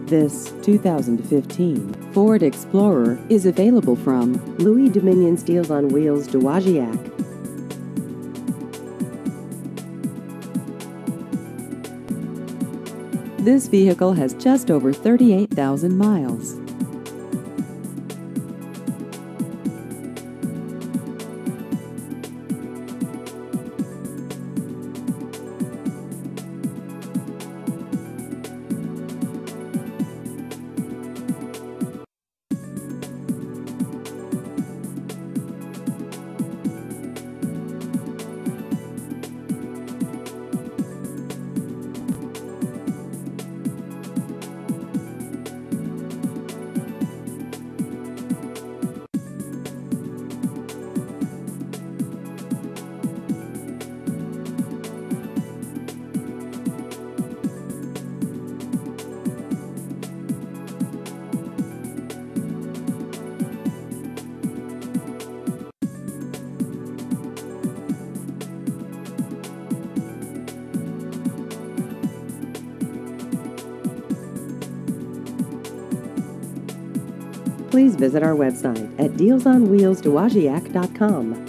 This 2015 Ford Explorer is available from Louis Dominion Deals on Wheels Dowagiac. This vehicle has just over 38,000 miles. Please visit our website at dealsonwheelsdowagiac.com.